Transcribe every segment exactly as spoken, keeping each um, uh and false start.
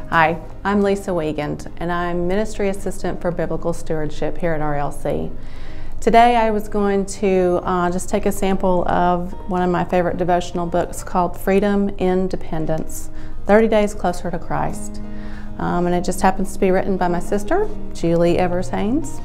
Hi, I'm Lisa Wiegand, and I'm Ministry Assistant for Biblical Stewardship here at R L C. Today I was going to uh, just take a sample of one of my favorite devotional books called Freedom in Dependence, thirty days Closer to Christ. Um, and it just happens to be written by my sister, Julie Evers Haynes.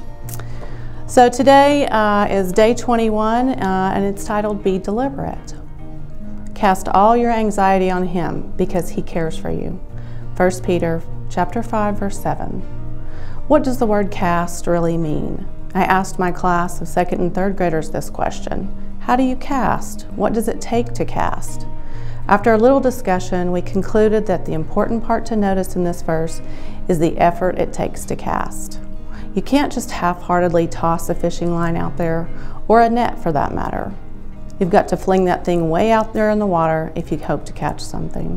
So today uh, is day twenty-one, uh, and it's titled Be Deliberate. Cast all your anxiety on Him because He cares for you. First Peter chapter five, verse seven. What does the word cast really mean? I asked my class of second and third graders this question. How do you cast? What does it take to cast? After a little discussion, we concluded that the important part to notice in this verse is the effort it takes to cast. You can't just half-heartedly toss a fishing line out there, or a net for that matter. You've got to fling that thing way out there in the water if you hope to catch something.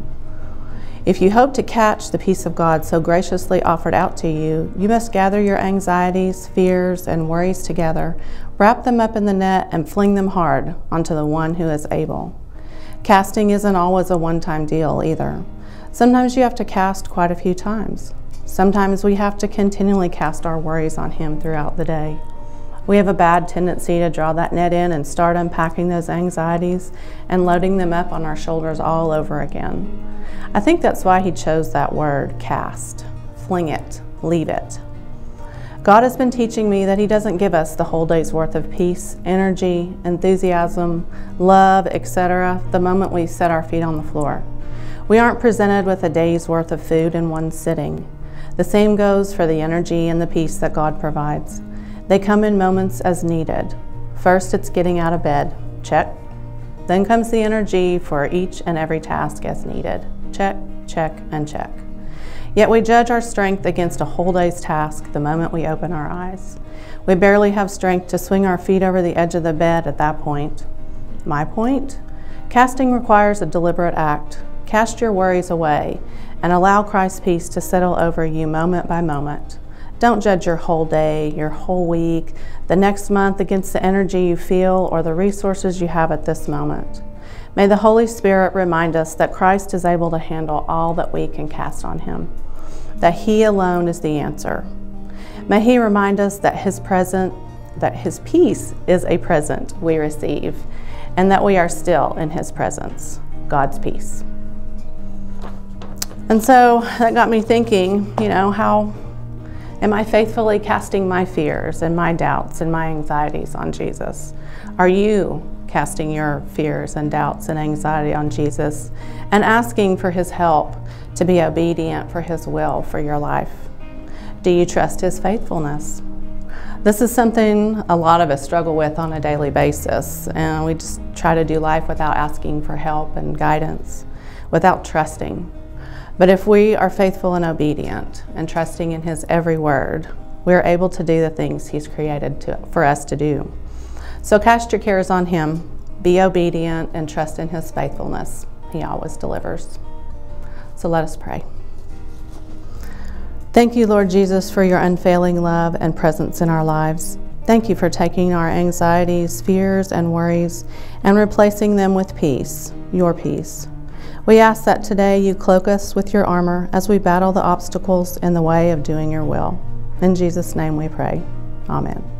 If you hope to catch the peace of God so graciously offered out to you, you must gather your anxieties, fears, and worries together, wrap them up in the net, and fling them hard onto the one who is able. Casting isn't always a one-time deal either. Sometimes you have to cast quite a few times. Sometimes we have to continually cast our worries on Him throughout the day. We have a bad tendency to draw that net in and start unpacking those anxieties and loading them up on our shoulders all over again. I think that's why He chose that word, cast. Fling it, leave it. God has been teaching me that He doesn't give us the whole day's worth of peace, energy, enthusiasm, love, et cetera the moment we set our feet on the floor. We aren't presented with a day's worth of food in one sitting. The same goes for the energy and the peace that God provides. They come in moments as needed. First, it's getting out of bed. Check. Then comes the energy for each and every task as needed. Check, check, and check. Yet we judge our strength against a whole day's task the moment we open our eyes. We barely have strength to swing our feet over the edge of the bed at that point. My point? Casting requires a deliberate act. Cast your worries away and allow Christ's peace to settle over you moment by moment. Don't judge your whole day, your whole week, the next month against the energy you feel or the resources you have at this moment. May the Holy Spirit remind us that Christ is able to handle all that we can cast on Him, that He alone is the answer. May He remind us that His present, that His peace is a present we receive, and that we are still in His presence, God's peace. And so that got me thinking, you know, how am I faithfully casting my fears and my doubts and my anxieties on Jesus? Are you casting your fears and doubts and anxiety on Jesus and asking for His help to be obedient for His will for your life? Do you trust His faithfulness? This is something a lot of us struggle with on a daily basis, and we just try to do life without asking for help and guidance, without trusting. But if we are faithful and obedient and trusting in His every word, we are able to do the things He's created to, for us to do. So cast your cares on Him, be obedient, and trust in His faithfulness. He always delivers. So let us pray. Thank you, Lord Jesus, for your unfailing love and presence in our lives. Thank you for taking our anxieties, fears, and worries and replacing them with peace, your peace. We ask that today you cloak us with your armor as we battle the obstacles in the way of doing your will. In Jesus' name we pray. Amen.